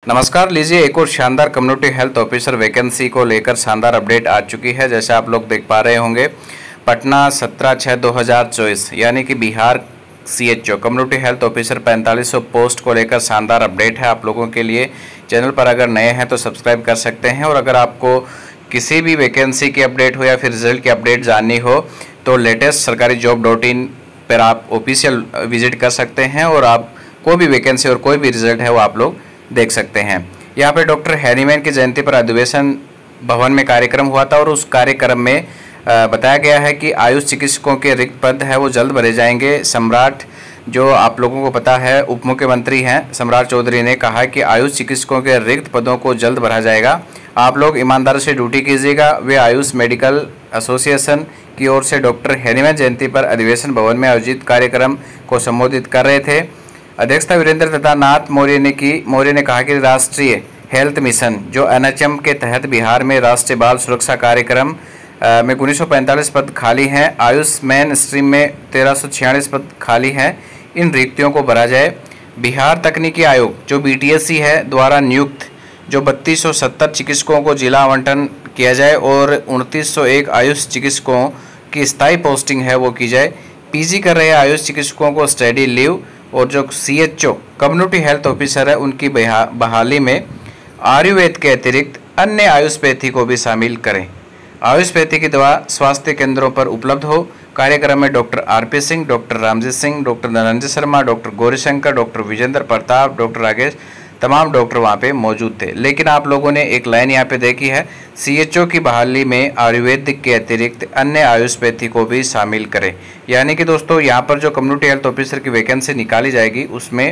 नमस्कार, लीजिए एक और शानदार कम्युनिटी हेल्थ ऑफिसर वैकेंसी को लेकर शानदार अपडेट आ चुकी है। जैसे आप लोग देख पा रहे होंगे, पटना 17/6/2024 यानी कि Bihar CHO community health officer 4500 post को लेकर शानदार अपडेट है आप लोगों के लिए। चैनल पर अगर नए हैं तो सब्सक्राइब कर सकते हैं, और अगर आपको किसी भी वैकेंसी की अपडेट हो या फिर रिजल्ट की अपडेट जाननी हो तो लेटेस्ट सरकारी job.in पर आप ऑफिशियल विजिट कर सकते हैं, और आप कोई भी वैकेंसी और कोई भी रिजल्ट है वो आप लोग देख सकते हैं। यहाँ पे डॉक्टर हैरीमैन की जयंती पर अधिवेशन भवन में कार्यक्रम हुआ था, और उस कार्यक्रम में बताया गया है कि आयुष चिकित्सकों के रिक्त पद है वो जल्द भरे जाएंगे। सम्राट, जो आप लोगों को पता है उप मुख्यमंत्री हैं, सम्राट चौधरी ने कहा कि आयुष चिकित्सकों के रिक्त पदों को जल्द भरा जाएगा। आप लोग ईमानदारी से ड्यूटी कीजिएगा। वे आयुष मेडिकल एसोसिएशन की ओर से डॉक्टर हैरीमैन जयंती पर अधिवेशन भवन में आयोजित कार्यक्रम को संबोधित कर रहे थे। अध्यक्षता वीरेंद्र तथा नाथ मौर्य ने कहा कि राष्ट्रीय हेल्थ मिशन जो NHM के तहत बिहार में राष्ट्रीय बाल सुरक्षा कार्यक्रम में 1945 पद खाली हैं। आयुष मेन स्ट्रीम में 1346 पद खाली हैं। इन रिक्तियों को भरा जाए। बिहार तकनीकी आयोग जो BTSC है द्वारा नियुक्त जो 3270 चिकित्सकों को जिला आवंटन किया जाए, और 2901 आयुष चिकित्सकों की स्थायी पोस्टिंग है वो की जाए। PG कर रहे आयुष चिकित्सकों को स्टडी लीव, और जो CHO कम्युनिटी हेल्थ ऑफिसर है उनकी बहाली में आयुर्वेद के अतिरिक्त अन्य आयुषपैथी को भी शामिल करें। आयुषपैथी की दवा स्वास्थ्य केंद्रों पर उपलब्ध हो। कार्यक्रम में doctor RP Singh, doctor Ramjeet Singh, doctor Dhananjay Sharma, doctor Gaurishankar, doctor Vijendra Pratap, doctor Rakesh, तमाम डॉक्टर वहाँ पे मौजूद थे। लेकिन आप लोगों ने एक लाइन यहाँ पे देखी है, CHO की बहाली में आयुर्वेदिक के अतिरिक्त अन्य आयुषपैथी को भी शामिल करें। यानी कि दोस्तों यहाँ पर जो कम्युनिटी हेल्थ ऑफिसर की वैकेंसी निकाली जाएगी उसमें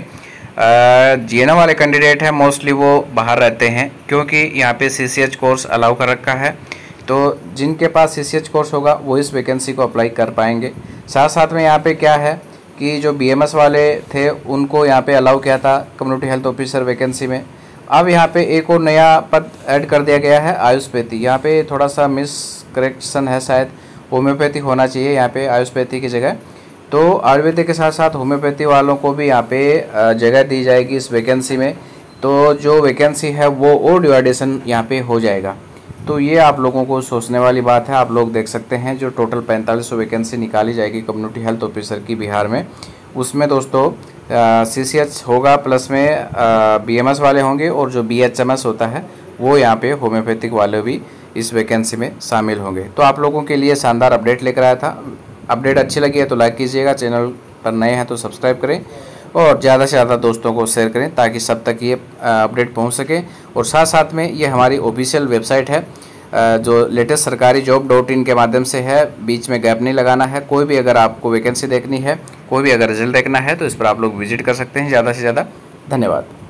GNM वाले कैंडिडेट हैं मोस्टली वो बाहर रहते हैं, क्योंकि यहाँ पे CCH कोर्स अलाउ कर रखा है। तो जिनके पास CCH कोर्स होगा वो इस वैकेंसी को अप्लाई कर पाएंगे। साथ साथ में यहाँ पे क्या है कि जो BMS वाले थे उनको यहाँ पे अलाउ किया था कम्युनिटी हेल्थ ऑफिसर वैकेंसी में। अब यहाँ पे एक और नया पद ऐड कर दिया गया है, आयुषपैथी। यहाँ पे थोड़ा सा मिस करेक्शन है, शायद होम्योपैथी होना चाहिए यहाँ पे आयुषपैथी की जगह। तो आयुर्वेदिक के साथ साथ होम्योपैथी वालों को भी यहाँ पे जगह दी जाएगी इस वैकेंसी में। तो जो वैकेंसी है वो और डिवाइडेशन यहाँ पे हो जाएगा। तो ये आप लोगों को सोचने वाली बात है। आप लोग देख सकते हैं जो टोटल 4500 वैकेंसी निकाली जाएगी कम्युनिटी हेल्थ ऑफिसर की बिहार में, उसमें दोस्तों CCH होगा, प्लस में BMS वाले होंगे, और जो BHMS होता है वो यहाँ पे होम्योपैथिक वाले भी इस वैकेंसी में शामिल होंगे। तो आप लोगों के लिए शानदार अपडेट लेकर आया था। अपडेट अच्छी लगी है तो लाइक कीजिएगा, चैनल पर नए हैं तो सब्सक्राइब करें, और ज़्यादा से ज़्यादा दोस्तों को शेयर करें ताकि सब तक ये अपडेट पहुंच सके। और साथ साथ में ये हमारी ऑफिशियल वेबसाइट है जो लेटेस्ट सरकारी job.in के माध्यम से है, बीच में गैप नहीं लगाना है। कोई भी अगर आपको वैकेंसी देखनी है, कोई भी अगर रिजल्ट देखना है तो इस पर आप लोग विजिट कर सकते हैं ज़्यादा से ज़्यादा। धन्यवाद।